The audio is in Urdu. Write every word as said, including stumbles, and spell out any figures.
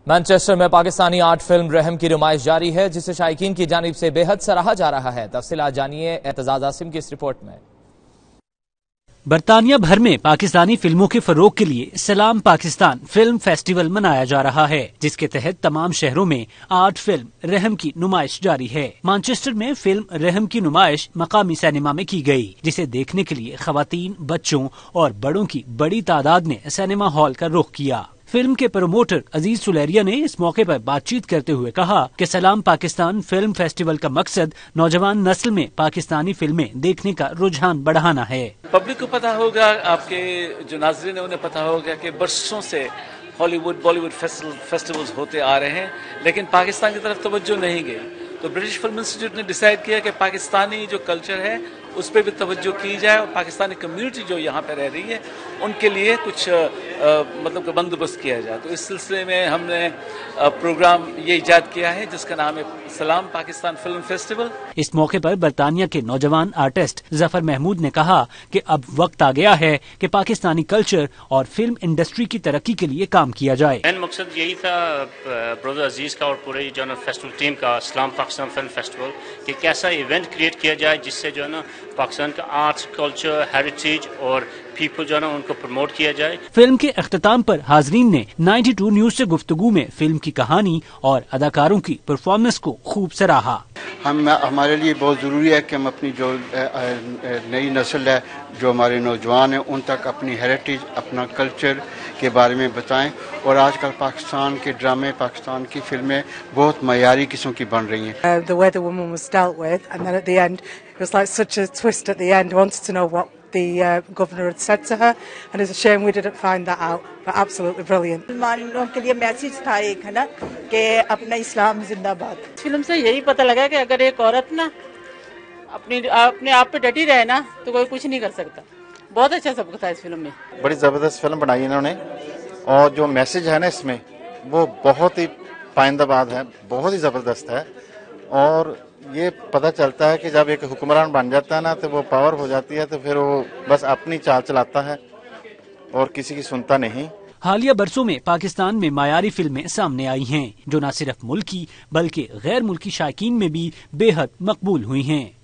مانچسٹر میں پاکستانی آرٹ فلم رحم کی نمائش جاری ہے، جسے شائقین کی جانب سے بے حد سراہا جا رہا ہے۔ تفصیلات جانیے اعتزاز عاصم کی اس رپورٹ میں۔ برطانیہ بھر میں پاکستانی فلموں کے فروغ کے لیے سلام پاکستان فلم فیسٹیول منایا جا رہا ہے، جس کے تحت تمام شہروں میں آرٹ فلم رحم کی نمائش جاری ہے۔ مانچسٹر میں فلم رحم کی نمائش مقامی سینما میں کی گئی، جسے دیکھنے کے لیے خواتین، بچوں اور بڑوں کی بڑی تعداد نے سینما ہال کا رخ کیا۔ فلم کے پروموٹر عزیز سلیریا نے اس موقع پر بات چیت کرتے ہوئے کہا کہ سلام پاکستان فلم فیسٹیول کا مقصد نوجوان نسل میں پاکستانی فلمیں دیکھنے کا رجحان بڑھانا ہے۔ پبلک کو پتا ہوگا، آپ کے جو ناظرین ہیں انہیں پتا ہوگا کہ برسوں سے ہالی ووڈ بالی ووڈ فیسٹیولز ہوتے آ رہے ہیں، لیکن پاکستان کی طرف توجہ نہیں گئی، تو برٹش فلم انسٹیٹیوٹ نے ڈیسائیڈ کیا کہ پاکستانی جو کلچر ہے اس پہ بھی توجہ کی جائے، اور پاکستانی کمیونٹی جو یہاں پہ رہ رہی ہے ان کے لیے کچھ مطلب کہ بندوبست کیا جائے۔ تو اس سلسلے میں ہم نے پروگرام یہ ایجاد کیا ہے جس کا نام ہے سلام پاکستان فلم فیسٹیول۔ اس موقع پر برطانیہ کے نوجوان آرٹسٹ ظفر محمود نے کہا کہ اب وقت آ گیا ہے کہ پاکستانی کلچر اور فلم انڈسٹری کی ترقی کے لیے کام کیا جائے۔ مین مقصد یہی تھا برادر عزیز کا اور پورے جو ہے نا فیسٹیول ٹیم کا، سلام پاکستان فلم فیسٹیول، کہ کیسا ایونٹ کریٹ کیا جائے جس سے جو ہے نا پاکستان کا آرٹس، کلچر، ہیریٹیج اور پیپل جو ہے نا ان کو پروموٹ کیا جائے۔ فلم کے اختتام پر حاضرین نے نائنٹی ٹو نیوز سے گفتگو میں فلم کی کہانی اور اداکاروں کی پرفارمنس کو خوب سراہا۔ ہم ہمارے لیے بہت ضروری ہے کہ ہم اپنی جو نئی نسل ہے، جو ہمارے نوجوان ہیں، ان تک اپنی ہیریٹیج، اپنا کلچر کے بارے میں بتائیں، اور آج کل پاکستان کے ڈرامے، پاکستان کی فلمیں بہت معیاری قسم کی بن رہی ہیں۔ The way the woman was dealt with, and then at the end it was like such a twist at the end. Wanted to know what the uh, governor had said to her, and it's a shame we didn't find that out, but absolutely brilliant. مسلمانوں کے لیے میسج تھا ایک، ہے نا، کہ اپنا اسلام زندہ باد۔ فلم سے یہی پتہ لگا کہ اگر ایک عورت نا اپنی اپنے آپ پہ ڈٹی رہے نا تو کوئی کچھ نہیں کر سکتا۔ بہت اچھا سبق تھا اس فلم میں۔ بڑی زبردست فلم بنائی انہوں نے، اور جو میسج ہے نا اس میں وہ بہت ہی پائندہ باد ہے، بہت ہی زبردست ہے، اور یہ پتہ چلتا ہے کہ جب ایک حکمران بن جاتا ہے نا تو وہ پاور ہو جاتی ہے، تو پھر وہ بس اپنی چال چلاتا ہے اور کسی کی سنتا نہیں۔ حالیہ برسوں میں پاکستان میں معیاری فلمیں سامنے آئی ہیں جو نہ صرف ملکی بلکہ غیر ملکی شائقین میں بھی بے حد مقبول ہوئی ہیں۔